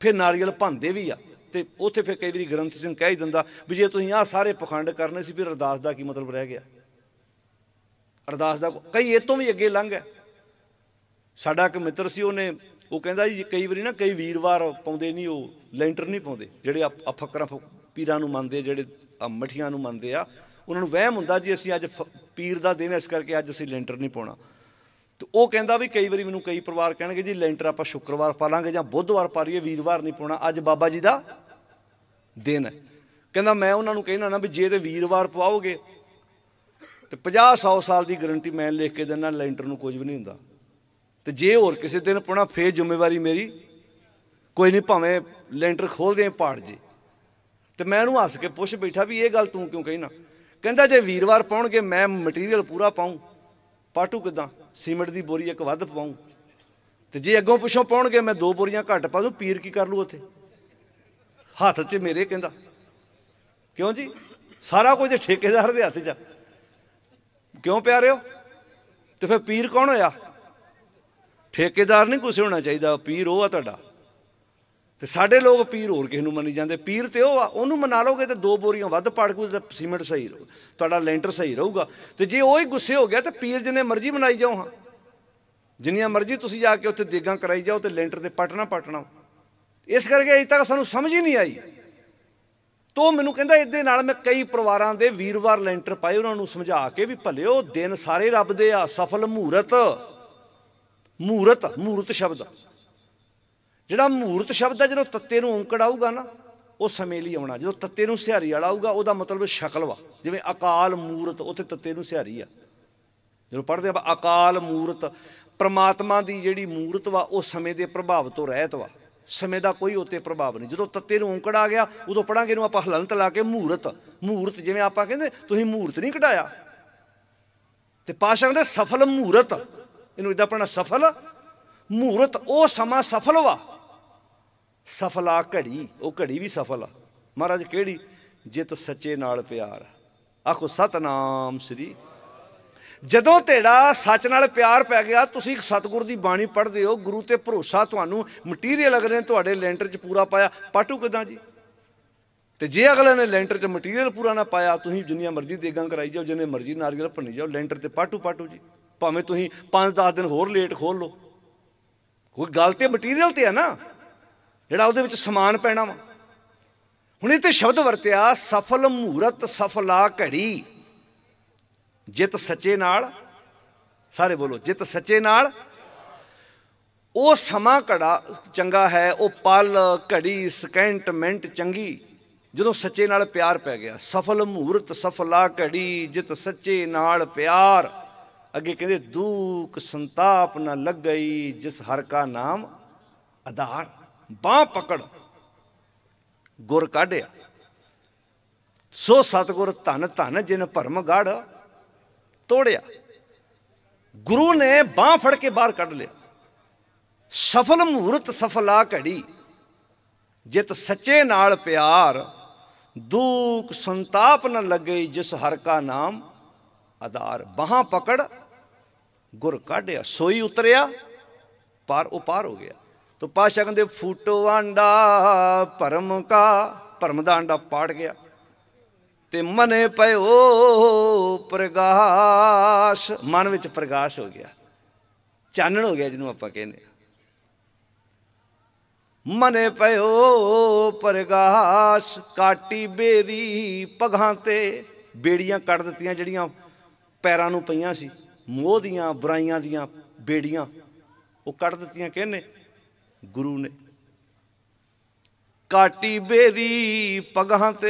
फिर नारियल भांदे भी आ ते उत्थे फिर कई बारी ग्रंथ सिंह कह ही दिंदा भी जे तुसीं आह सारे पखंड करने सी फिर अरदास का की मतलब रह गया। अरदास का कई ये तो भी अगे लंघ है। साडा एक मित्र सी उन्हें वो कहता जी कई बारी ना कई वीरवार पाउंदे नहीं वो लेंटर नहीं पाउंदे जिहड़े आ फकरां पीरां नूं मनदे जिहड़े मठियां नूं मनदे आ उन्हां नूं वहम हुंदा जी असीं अज पीर दा दिन इस करके अज असीं लेंटर नहीं पाउणा। तो वो कहता भी कई बारी मैनूं कई परिवार कहणगे जी लेंटर आपां शुक्रवार पा लांगे जां बुधवार पा लईए वीरवार नहीं पाउणा अज बाबा जी दा दिन है। कहता मैं उन्होंने कहना ना भी जे तो वीरवार पवाओगे तो 50-100 साल की गारंटी मैं लिख के देना लेंटर में कुछ भी नहीं होंदा। तो जे होर किसी दिन पाना फिर जिम्मेवारी मेरी कोई नहीं भावें लेंटर खोल दें पाड़ जे। तो मैं उन्होंने हस के पुछ बैठा भी ये गल तू क्यों कहना। कहता जे वीरवार पाउणगे मैं मटीरियल पूरा पाऊँ पाटू किदां सीमेंट की बोरी एक वध पाऊँ तो जे अगों पिछों पाउणगे मैं 2 बोरियां घट पा दूँ पीर की कर लू उत्थे हाथ च मेरे कहता क्यों जी सारा कुछ ठेकेदार के हथ च क्यों प्यारे हो। तो फिर पीर कौन होया ठेकेदार नहीं कुछ होना चाहिए पीर वो आ तुहाडा। तो साडे लोग पीर होर किसी नूं मनी जाते पीर तो वो आ उन्होंने मना लोगे तो 2 बोरियां वध पाड़ के तो सीमेंट सही रहू तुहाडा लेंटर सही रहूगा। तो जे वही गुस्से हो गया तो पीर जिन्ने मर्जी मनाई जाओ हाँ जिन्नियां मर्जी तुसीं जाके उत्थे देगां कराई जाओ तो लेंटर ते पटना। इस करके अजे तक सानूं समझ ही नहीं आई। तो मैनूं कहंदा इहदे नाल मैं कई परिवारां दे वीरवार लेंटर पाए उन्होंने समझा के भी भलिओ दिन सारे रब दे आ सफल मूरत मूरत मूरत शब्द जिहड़ा मूरत शब्द है जो तत्ते नूं औंकड़ आऊगा ना वो समय लिए आउणा जो तत्ते नूं सिहारी वाला आऊगा उहदा मतलब शक्ल वा जिवें अकाल मूरत उत्थे तत्ते नूं सिहारी आ जो पढ़दे आ अकाल मूरत परमात्मा की जिहड़ी मूरत वा वो समय के प्रभाव तो रहत वा समय का कोई उत्ते प्रभाव नहीं। जो तत्ते नूं औंकड़ आ गया उदों पढ़ांगे इहनूं आपां हलंत ला के मूरत मूरत जिवें आपां कहंदे तुसीं मूरत नहीं कढाया ते पातशाह कहंदे सफल मूरत इहनूं इदां पढ़ना सफल मूरत वो समा सफल वा सफल आ घड़ी वो घड़ी भी सफल आ महाराज किहड़ी जित सच्चे नाल प्यार आखो सतनाम श्री। जदों तेरा सच नाल प्यार पै गया तुसीं सतगुर की बाणी पढ़ते हो गुरु ते भरोसा तुहानूं मटीरियल अगले ने तुहाडे लेंटर च पूरा पाया पाटू किदां जी। तो जे अगले ने लेंटर च मटीरियल पूरा ना पाया तुसीं जिन्नियां मर्जी देगां कराई जाओ जिन्ने मर्जी नारियल भन्नी जाओ लेंटर ते पाटू जी भावें तुसीं 5-10 दिन होर लेट खोल लो कोई गल तो मटीरियल ते है ना जिहड़ा उहदे विच समान पैना वा। हुण इह ते शब्द वरतिया सफल मूरत सफला घड़ी जित सच्चे नाल सारे बोलो जित सच्चे नाल वो समा घड़ा चंगा है वो पल घड़ी सकेंट मिनट चंगी जो सच्चे नाल प्यार पै गया सफल मूरत सफला घड़ी जित सच्चे नाल प्यार। अगे कहते दुख संताप न लग गई जिस हर का नाम आधार। बांह पकड़ गुर काढ़िया सो सतगुर धन धन जिन भरम गढ़ तोड़िया। गुरु ने बांह फड़ के बाहर कढ़ लिया सफल मूरत सफला घड़ी जित सच्चे नाल प्यार दुख संताप न लगे जिस हर का नाम आधार। बांह पकड़ गुर काढ़िया सोई उतरिया पार वो पार हो गया। तो पातशाह कहते फूटो आंडा भरम का भरम का आंडा पाड़ गया ते मने पयो प्रकाश मन विच प्रकाश हो गया चानण हो गया जिन्हों आपां कहने मने पयो प्रकाश। काटी बेरी पगां ते बेड़ियां कट दित्तियां जिहड़ियां पैरां नूं पईयां सी मोह दियां बुराइयां दियां बेड़ियां वो कट दित्तियां कहने गुरु ने। काटी बेरी पगां ते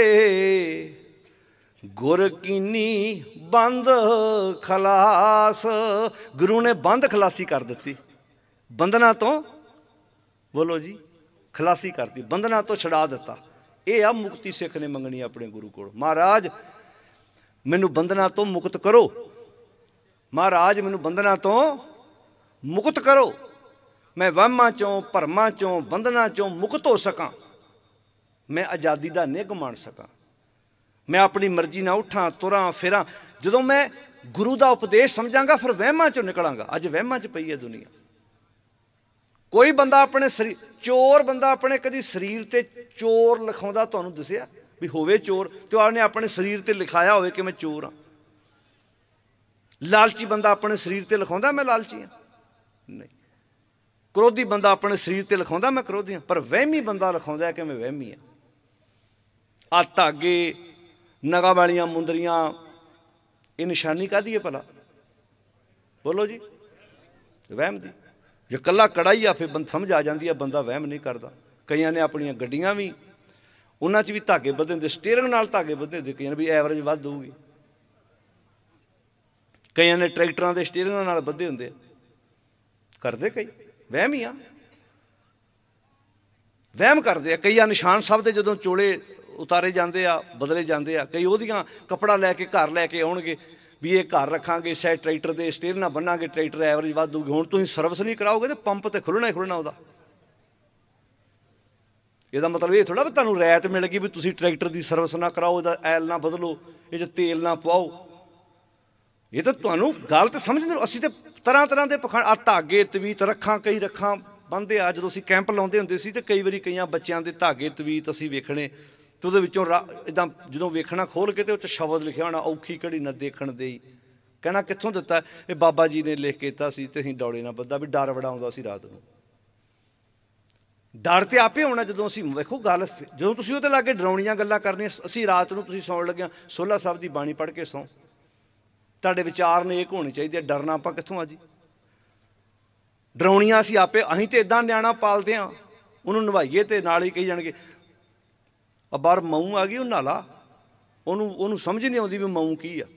गुर कीनी बंद खलास। गुरु ने बंद खलासी कर दी बंधना तो बोलो जी खलासी कर दी बंधना तो छड़ा दिता। यह आ मुक्ति सिख ने मंगनी अपने गुरु को महाराज मैनू बंधना तो मुक्त करो महाराज मैनू बंधना तो मुक्त करो मैं वहमां चों भरमां चों बंधना चों मुक्त हो सकां मैं आज़ादी का निघ मान सकां मैं अपनी मर्जी ना उठां तुरां फिरां जदों मैं गुरु का उपदेश समझांगा फिर वहमां चों निकलांगा। अज वहमां च पई है दुनिया ਕੋਈ ਬੰਦਾ ਆਪਣੇ ਸਰੀਰ, ਚੋਰ ਬੰਦਾ ਆਪਣੇ ਕਦੀ ਸਰੀਰ ਤੇ ਚੋਰ ਲਿਖਾਉਂਦਾ ਤੁਹਾਨੂੰ ਦੱਸਿਆ ਵੀ ਹੋਵੇ ਚੋਰ, ਤੇ ਉਹਨੇ ਆਪਣੇ ਸਰੀਰ ਤੇ ਲਿਖਾਇਆ ਹੋਵੇ ਕਿ ਮੈਂ ਚੋਰ ਹਾਂ? ਲਾਲਚੀ ਬੰਦਾ ਆਪਣੇ ਸਰੀਰ ਤੇ ਲਿਖਾਉਂਦਾ ਮੈਂ ਲਾਲਚੀ ਹਾਂ? ਨਹੀਂ। ਕ੍ਰੋਧੀ ਬੰਦਾ ਆਪਣੇ ਸਰੀਰ ਤੇ ਲਿਖਾਉਂਦਾ ਮੈਂ ਕ੍ਰੋਧੀ ਹਾਂ? ਪਰ ਵਹਿਮੀ ਬੰਦਾ ਲਿਖਾਉਂਦਾ ਕਿ ਮੈਂ ਵਹਿਮੀ ਹਾਂ। ਆਹ ਧਾਗੇ, ਨਗਾਂ ਵਾਲੀਆਂ ਮੁੰਦਰੀਆਂ, ਇਹ ਨਿਸ਼ਾਨੀ ਕਾਹਦੀ ਹੈ ਭਲਾ? ਬੋਲੋ ਜੀ। ਵਹਿਮ ਦੀ। ਜੇ ਇਕੱਲਾ ਕੜਾ ਹੀ ਆ ਫਿਰ ਸਮਝ ਆ ਜਾਂਦੀ ਆ ਬੰਦਾ ਵਹਿਮ ਨਹੀਂ ਕਰਦਾ। ਕਈਆਂ ਨੇ ਆਪਣੀਆਂ ਗੱਡੀਆਂ ਵੀ, ਉਹਨਾਂ 'ਚ ਵੀ ਧਾਗੇ ਬੱਧੇ ਹੁੰਦੇ, ਸਟੀਅਰਿੰਗ ਨਾਲ ਧਾਗੇ ਬੱਧੇ ਹੁੰਦੇ, ਕਈਆਂ ਨੇ ਵੀ ਐਵਰੇਜ ਵੱਧ ਹੋਊਗੀ। ਕਈਆਂ ਨੇ ਟਰੈਕਟਰਾਂ ਦੇ ਸਟੀਅਰਿੰਗਾਂ ਨਾਲ ਬੱਧੇ ਹੁੰਦੇ ਆ। ਕਰਦੇ ਕਈ, ਵਹਿਮ ਹੀ ਆ, ਵਹਿਮ ਕਰਦੇ ਆ। ਕਈਆਂ ਨਿਸ਼ਾਨ ਸਾਹਿਬ ਦੇ ਜਦੋਂ ਚੋਲੇ ਉਤਾਰੇ ਜਾਂਦੇ ਆ, ਬਦਲੇ ਜਾਂਦੇ ਆ, ਕਈ ਉਹਦੀਆਂ ਕੱਪੜਾ ਲੈ ਕੇ ਘਰ ਲੈ ਕੇ ਆਉਣਗੇ ਵੀ ਇਹ ਘਰ ਰੱਖਾਂਗੇ, ਸ਼ਾਇਦ ਟਰੈਕਟਰ ਦੇ ਸਟੀਅਰਿੰਗ ਨਾਲ ਬੰਨਾਂਗੇ, ਟਰੈਕਟਰ ਐਵਰੇਜ ਵੱਧ ਹੋਊਗੀ। ਹੁਣ ਤੁਸੀਂ ਸਰਵਿਸ ਨਹੀਂ ਕਰਾਓਗੇ ਤਾਂ ਪੰਪ ਤੇ ਖੁੱਲ੍ਹਣਾ ਹੀ ਖੁੱਲ੍ਹਣਾ ਉਹਦਾ। ਇਹਦਾ ਮਤਲਬ ਇਹ ਥੋੜ੍ਹਾ ਵੀ ਤੁਹਾਨੂੰ ਰਿਆਇਤ ਮਿਲ ਗਈ ਵੀ ਤੁਸੀਂ ਟਰੈਕਟਰ ਦੀ ਸਰਵਿਸ ਨਾ ਕਰਾਓ, ਇਹਦਾ ਐਲ ਨਾ ਬਦਲੋ, ਇਹ 'ਚ ਤੇਲ ਨਾ ਪਵਾਓ। ਇਹ ਤਾਂ ਤੁਹਾਨੂੰ ਗਲਤ ਸਮਝਦੇ ਹੋ। ਅਸੀਂ ਤਾਂ ਤਰ੍ਹਾਂ ਤਰ੍ਹਾਂ ਦੇ ਪਖੰਡ, ਆਹ ਧਾਗੇ ਤਵੀਤ, ਰੱਖਾਂ, ਕਈ ਰੱਖਾਂ ਬੰਨ੍ਹਦੇ ਆ। ਜਦੋਂ ਅਸੀਂ ਕੈਂਪ ਲਾਉਂਦੇ ਹੁੰਦੇ ਸੀ ਤਾਂ ਕਈ ਵਾਰੀ ਕਈਆਂ ਬੱਚਿਆਂ ਦੇ ਧਾਗੇ ਤਵੀਤ ਅਸੀਂ ਵੇਖਣੇ, ਅਤੇ ਉਹਦੇ ਵਿੱਚੋਂ ਇੱਦਾਂ ਜਦੋਂ ਵੇਖਣਾ ਖੋਲ੍ਹ ਕੇ, ਅਤੇ ਉਹ 'ਚ ਸ਼ਬਦ ਲਿਖਿਆ ਹੋਣਾ, ਔਖੀ ਘੜੀ ਨਾ ਦੇਖਣ ਦੇਈ। ਕਹਿਣਾ ਕਿੱਥੋਂ ਦਿੱਤਾ? ਇਹ ਬਾਬਾ ਜੀ ਨੇ ਲਿਖ ਕੇ ਦਿੱਤਾ ਸੀ, ਅਤੇ ਅਸੀਂ ਦੌੜੇ ਨਾ ਬੱਧਾ, ਵੀ ਡਰ ਬੜਾ ਆਉਂਦਾ ਸੀ ਰਾਤ ਨੂੰ। ਡਰ ਤਾਂ ਆਪੇ ਹੋਣਾ ਜਦੋਂ ਅਸੀਂ, ਵੇਖੋ ਗੱਲ, ਜਦੋਂ ਤੁਸੀਂ ਉਹਦੇ ਲਾਗੇ ਡਰਾਉਣੀਆਂ ਗੱਲਾਂ ਕਰਨੀਆਂ। ਅਸੀਂ ਰਾਤ ਨੂੰ ਤੁਸੀਂ ਸੌਣ ਲੱਗਿਆ ਸੋਹਲਾ ਸਾਹਿਬ ਦੀ ਬਾਣੀ ਪੜ੍ਹ ਕੇ ਸੌਂ। ਤੁਹਾਡੇ ਵਿਚਾਰ ਨੇਕ ਹੋਣੇ ਚਾਹੀਦੇ। ਡਰਨਾ ਆਪਾਂ ਕਿੱਥੋਂ ਆ ਜੀ? ਡਰਾਉਣੀਆਂ ਅਸੀਂ ਆਪੇ, ਅਸੀਂ ਤਾਂ ਇੱਦਾਂ ਨਿਆਣਾ ਪਾਲਦੇ ਹਾਂ, ਉਹਨੂੰ ਨਵਾਈਏ ਅਤੇ ਨਾਲ ਹੀ ਕਹੀ ਜਾਣਗੇ ਆ ਬਾਹਰ ਮਊ ਆ ਗਈ, ਉਹ ਨਾਲਾ। ਉਹਨੂੰ ਸਮਝ ਨਹੀਂ ਆਉਂਦੀ ਵੀ ਮਊ ਕੀ ਆ।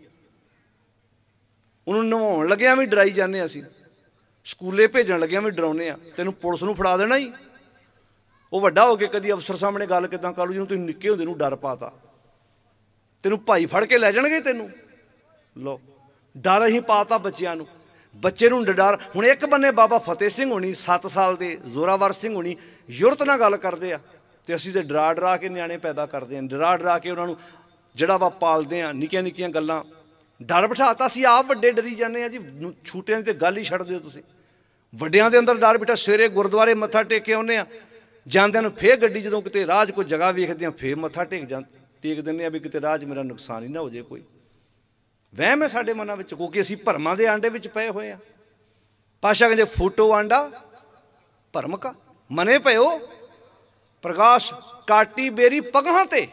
ਉਹਨੂੰ ਨਵਾਉਣ ਲੱਗਿਆ ਵੀ ਡਰਾਈ ਜਾਂਦੇ ਅਸੀਂ, ਸਕੂਲੇ ਭੇਜਣ ਲੱਗਿਆ ਵੀ ਡਰਾਉਂਦੇ ਆ। ਤੈਨੂੰ ਪੁਲਿਸ ਨੂੰ ਫੜਾ ਦੇਣਾ ਹੀ। ਉਹ ਵੱਡਾ ਹੋ ਕੇ ਕਦੀ ਅਫਸਰ ਸਾਹਮਣੇ ਗੱਲ ਕਿੱਦਾਂ ਕਰ ਲੂ, ਜਿਹਨੂੰ ਤੁਸੀਂ ਨਿੱਕੇ ਹੁੰਦੇ ਨੂੰ ਡਰ ਪਾਤਾ। ਤੈਨੂੰ ਭਾਈ ਫੜ ਕੇ ਲੈ ਜਾਣਗੇ ਤੈਨੂੰ। ਲਓ, ਡਰ ਅਸੀਂ ਪਾਤਾ ਬੱਚਿਆਂ ਨੂੰ। ਬੱਚੇ ਨੂੰ ਡਰ। ਹੁਣ ਇੱਕ ਬੰਨੇ ਬਾਬਾ ਫਤਿਹ ਸਿੰਘ ਹੋਣੀ 7 ਸਾਲ ਦੇ, ਜ਼ੋਰਾਵਰ ਸਿੰਘ ਹੋਣੀ ਯੁਰਤ ਨਾਲ ਗੱਲ ਕਰਦੇ ਆ, ਅਤੇ ਅਸੀਂ ਤਾਂ ਡਰਾ ਡਰਾ ਕੇ ਨਿਆਣੇ ਪੈਦਾ ਕਰਦੇ ਹਾਂ। ਡਰਾ ਡਰਾ ਕੇ ਉਹਨਾਂ ਨੂੰ ਜਿਹੜਾ ਵਾ ਪਾਲਦੇ ਹਾਂ। ਨਿੱਕੀਆਂ ਨਿੱਕੀਆਂ ਗੱਲਾਂ, ਡਰ ਬਿਠਾਤਾ। ਅਸੀਂ ਆਪ ਵੱਡੇ ਡਰੀ ਜਾਂਦੇ ਹਾਂ ਜੀ। ਛੋਟਿਆਂ ਦੀ ਤਾਂ ਗੱਲ ਹੀ ਛੱਡ ਦਿਓ ਤੁਸੀਂ। ਵੱਡਿਆਂ ਦੇ ਅੰਦਰ ਡਰ ਬਿਠਾ। ਸਵੇਰੇ ਗੁਰਦੁਆਰੇ ਮੱਥਾ ਟੇਕ ਕੇ ਆਉਂਦੇ ਹਾਂ, ਜਾਂਦਿਆਂ ਨੂੰ ਫੇਰ ਗੱਡੀ, ਜਦੋਂ ਕਿਤੇ ਰਾਹ 'ਚ ਕੋਈ ਜਗ੍ਹਾ ਵੇਖਦੇ ਹਾਂ ਫੇਰ ਮੱਥਾ ਟੇਕ ਦਿੰਦੇ ਹਾਂ ਵੀ ਕਿਤੇ ਰਾਹ 'ਚ ਮੇਰਾ ਨੁਕਸਾਨ ਹੀ ਨਾ ਹੋ ਜਾਏ ਕੋਈ। ਵਹਿਮ ਹੈ ਸਾਡੇ ਮਨਾਂ ਵਿੱਚ, ਕਿਉਂਕਿ ਅਸੀਂ ਭਰਮਾਂ ਦੇ ਆਂਡੇ ਵਿੱਚ ਪਏ ਹੋਏ ਹਾਂ। ਪਾਤਸ਼ਾਹ ਕਹਿੰਦੇ ਫੋਟੋ ਆਂਡਾ ਭਰਮ ਕਾ ਮਨੇ ਪਇਓ ਪ੍ਰਕਾਸ਼, ਕਾਟੀ ਬੇਰੀ ਪਗਾਂ ਤੇ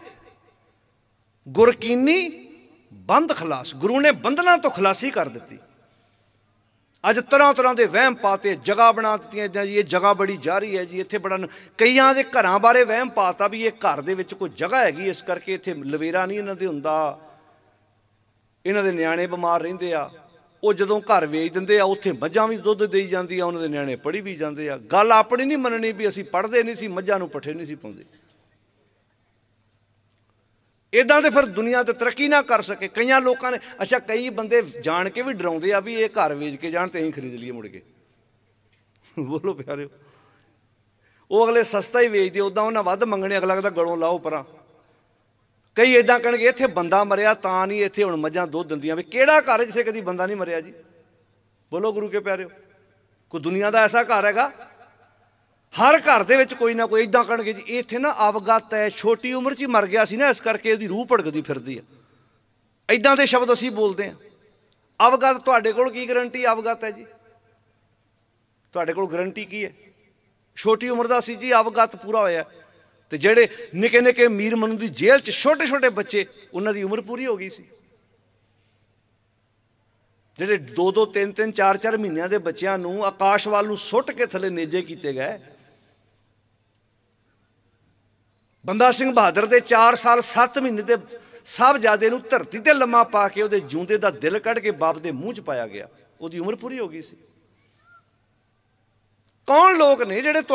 ਗੁਰਕੀਨੀ ਬੰਦ ਖਲਾਸ। ਗੁਰੂ ਨੇ ਬੰਧਨਾਂ ਤੋਂ ਖਲਾਸੀ ਕਰ ਦਿੱਤੀ। ਅੱਜ ਤਰ੍ਹਾਂ ਤਰ੍ਹਾਂ ਦੇ ਵਹਿਮ ਪਾਤੇ, ਜਗ੍ਹਾ ਬਣਾ ਦਿੱਤੀਆਂ ਜੀ, ਇਹ ਜਗ੍ਹਾ ਬੜੀ ਜਾ ਰਹੀ ਹੈ ਜੀ, ਇੱਥੇ ਬੜਾ। ਕਈਆਂ ਦੇ ਘਰਾਂ ਬਾਰੇ ਵਹਿਮ ਪਾਤਾ ਵੀ ਇਹ ਘਰ ਦੇ ਵਿੱਚ ਕੋਈ ਜਗ੍ਹਾ ਹੈਗੀ, ਇਸ ਕਰਕੇ ਇੱਥੇ ਲਵੇਰਾ ਨਹੀਂ ਇਹਨਾਂ ਦੇ ਹੁੰਦਾ, ਇਹਨਾਂ ਦੇ ਨਿਆਣੇ ਬਿਮਾਰ ਰਹਿੰਦੇ ਆ। ਉਹ ਜਦੋਂ ਘਰ ਵੇਚ ਦਿੰਦੇ ਆ, ਉੱਥੇ ਮੱਝਾਂ ਵੀ ਦੁੱਧ ਦੇਈ ਜਾਂਦੀਆਂ, ਉਹਨਾਂ ਦੇ ਨਿਆਣੇ ਪੜ੍ਹੀ ਵੀ ਜਾਂਦੇ ਆ। ਗੱਲ ਆਪਣੀ ਨਹੀਂ ਮੰਨਣੀ ਵੀ ਅਸੀਂ ਪੜ੍ਹਦੇ ਨਹੀਂ ਸੀ, ਮੱਝਾਂ ਨੂੰ ਪੱਠੇ ਨਹੀਂ ਸੀ ਪਾਉਂਦੇ। ਇੱਦਾਂ ਤੇ ਫਿਰ ਦੁਨੀਆ ਤੇ ਤਰੱਕੀ ਨਾ ਕਰ ਸਕੇ। ਕਈਆਂ ਲੋਕਾਂ ਨੇ, ਅੱਛਾ ਕਈ ਬੰਦੇ ਜਾਣ ਕੇ ਵੀ ਡਰਾਉਂਦੇ ਆ ਵੀ ਇਹ ਘਰ ਵੇਚ ਕੇ ਜਾਣ ਤੇ ਅਸੀਂ ਖਰੀਦ ਲਈਏ ਮੁੜ ਕੇ। ਬੋਲੋ ਪਿਆਰਿਓ, ਉਹ ਅਗਲੇ ਸਸਤਾ ਹੀ ਵੇਚਦੇ, ਉੱਦਾਂ ਉਹਨਾਂ ਵੱਧ ਮੰਗਣੇ, ਅਗਲਾ ਕਹਿੰਦਾ ਗਲੋਂ ਲਾਓ ਪਰਾਂ। ਕਈ ਇੱਦਾਂ ਕਹਿਣਗੇ ਇੱਥੇ ਬੰਦਾ ਮਰਿਆ ਤਾਂ ਨਹੀਂ ਇੱਥੇ ਹੁਣ ਮੱਝਾਂ ਦੁੱਧ ਦਿੰਦੀਆਂ। ਵੀ ਕਿਹੜਾ ਘਰ ਜਿੱਥੇ ਕਦੀ ਬੰਦਾ ਨਹੀਂ ਮਰਿਆ ਜੀ? ਬੋਲੋ ਗੁਰੂ ਕੇ ਪਿਆਰਿਓ, ਕੋਈ ਦੁਨੀਆ ਦਾ ਐਸਾ ਘਰ ਹੈਗਾ? ਹਰ ਘਰ ਦੇ ਵਿੱਚ ਕੋਈ ਨਾ ਕੋਈ। ਇੱਦਾਂ ਕਹਿਣਗੇ ਜੀ ਇੱਥੇ ਨਾ ਅਵਗਤ ਹੈ, ਛੋਟੀ ਉਮਰ 'ਚ ਹੀ ਮਰ ਗਿਆ ਸੀ ਨਾ, ਇਸ ਕਰਕੇ ਉਹਦੀ ਰੂਹ ਭੜਕਦੀ ਫਿਰਦੀ ਆ। ਇੱਦਾਂ ਦੇ ਸ਼ਬਦ ਅਸੀਂ ਬੋਲਦੇ ਹਾਂ। ਅਵਗਤ, ਤੁਹਾਡੇ ਕੋਲ ਕੀ ਗਰੰਟੀ ਅਵਗਤ ਹੈ ਜੀ? ਤੁਹਾਡੇ ਕੋਲ ਗਰੰਟੀ ਕੀ ਹੈ? ਛੋਟੀ ਉਮਰ ਦਾ ਸੀ ਜੀ, ਅਵਗਤ ਪੂਰਾ ਹੋਇਆ। ਅਤੇ ਜਿਹੜੇ ਨਿੱਕੇ ਨਿੱਕੇ ਮੀਰ ਮਨੂ ਦੀ ਜੇਲ੍ਹ 'ਚ ਛੋਟੇ ਛੋਟੇ ਬੱਚੇ, ਉਹਨਾਂ ਦੀ ਉਮਰ ਪੂਰੀ ਹੋ ਗਈ ਸੀ। ਜਿਹੜੇ 2-2, 3-3, 4-4 ਮਹੀਨਿਆਂ ਦੇ ਬੱਚਿਆਂ ਨੂੰ ਆਕਾਸ਼ ਵੱਲ ਨੂੰ ਸੁੱਟ ਕੇ ਥੱਲੇ ਨੇਜੇ ਕੀਤੇ ਗਏ। ਬੰਦਾ ਸਿੰਘ ਬਹਾਦਰ ਦੇ 4 ਸਾਲ 7 ਮਹੀਨੇ ਦੇ ਸਾਹਿਬਜ਼ਾਦੇ ਨੂੰ ਧਰਤੀ ਤੇ ਲੰਮਾ ਪਾ ਕੇ ਉਹਦੇ ਜੂੰਦੇ ਦਾ ਦਿਲ ਕੱਢ ਕੇ ਬਾਪ ਦੇ ਮੂੰਹ 'ਚ ਪਾਇਆ ਗਿਆ। ਉਹਦੀ ਉਮਰ ਪੂਰੀ ਹੋ ਗਈ ਸੀ। ਕੌਣ ਲੋਕ ਨੇ ਜਿਹੜੇ